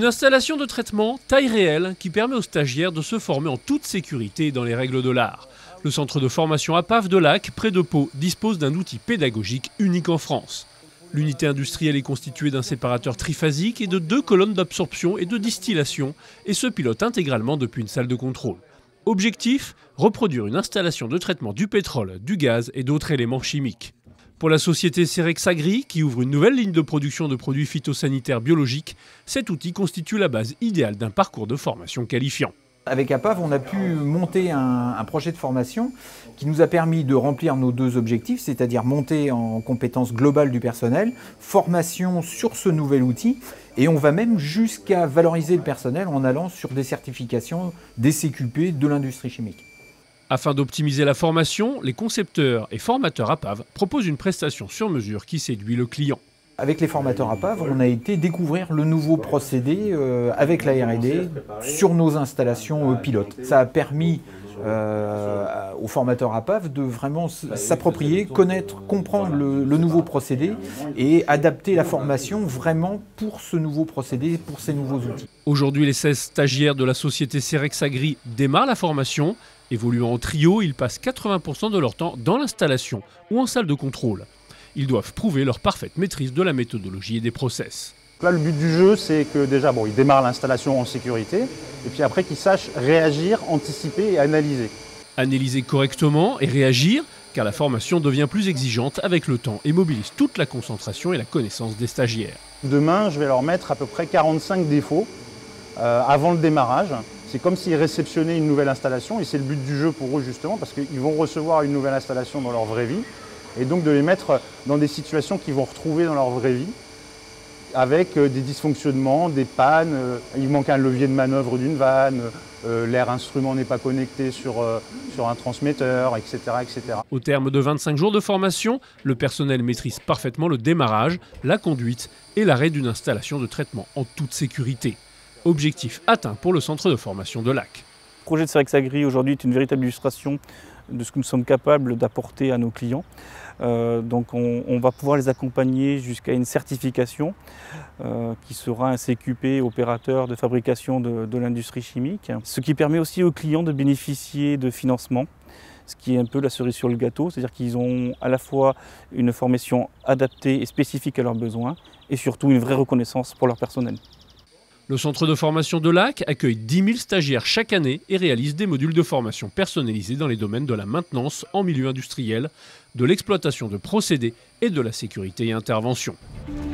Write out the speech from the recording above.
Une installation de traitement taille réelle qui permet aux stagiaires de se former en toute sécurité dans les règles de l'art. Le centre de formation APAV de Lac, près de Pau, dispose d'un outil pédagogique unique en France. L'unité industrielle est constituée d'un séparateur triphasique et de 2 colonnes d'absorption et de distillation et se pilote intégralement depuis une salle de contrôle. Objectif : reproduire une installation de traitement du pétrole, du gaz et d'autres éléments chimiques. Pour la société Cerex Agri, qui ouvre une nouvelle ligne de production de produits phytosanitaires biologiques, cet outil constitue la base idéale d'un parcours de formation qualifiant. Avec APAV, on a pu monter un projet de formation qui nous a permis de remplir nos 2 objectifs, c'est-à-dire monter en compétences globales du personnel, formation sur ce nouvel outil, et on va même jusqu'à valoriser le personnel en allant sur des certifications des CQP de l'industrie chimique. Afin d'optimiser la formation, les concepteurs et formateurs APAV proposent une prestation sur mesure qui séduit le client. Avec les formateurs APAV, on a été découvrir le nouveau procédé avec la R&D sur nos installations pilotes. Ça a permis aux formateurs APAV de vraiment s'approprier, connaître, comprendre le nouveau procédé et adapter la formation vraiment pour ce nouveau procédé, pour ces nouveaux outils. Aujourd'hui, les 16 stagiaires de la société Cerex Agri démarrent la formation. Évoluant en trio, ils passent 80% de leur temps dans l'installation ou en salle de contrôle. Ils doivent prouver leur parfaite maîtrise de la méthodologie et des process. Là, le but du jeu, c'est que déjà, ils démarrent l'installation en sécurité, et puis après qu'ils sachent réagir, anticiper et analyser. Analyser correctement et réagir, car la formation devient plus exigeante avec le temps et mobilise toute la concentration et la connaissance des stagiaires. Demain, je vais leur mettre à peu près 45 défauts avant le démarrage. C'est comme s'ils réceptionnaient une nouvelle installation, et c'est le but du jeu pour eux justement, parce qu'ils vont recevoir une nouvelle installation dans leur vraie vie, et donc de les mettre dans des situations qu'ils vont retrouver dans leur vraie vie, avec des dysfonctionnements, des pannes, il manque un levier de manœuvre d'une vanne, l'air instrument n'est pas connecté sur un transmetteur, etc., etc. Au terme de 25 jours de formation, le personnel maîtrise parfaitement le démarrage, la conduite et l'arrêt d'une installation de traitement en toute sécurité. Objectif atteint pour le centre de formation de Lac. Le projet de Cerex Agri aujourd'hui est une véritable illustration de ce que nous sommes capables d'apporter à nos clients. Donc on va pouvoir les accompagner jusqu'à une certification qui sera un CQP opérateur de fabrication de l'industrie chimique. Ce qui permet aussi aux clients de bénéficier de financement, ce qui est un peu la cerise sur le gâteau, c'est-à-dire qu'ils ont à la fois une formation adaptée et spécifique à leurs besoins et surtout une vraie reconnaissance pour leur personnel. Le centre de formation de Lac accueille 10 000 stagiaires chaque année et réalise des modules de formation personnalisés dans les domaines de la maintenance en milieu industriel, de l'exploitation de procédés et de la sécurité et intervention.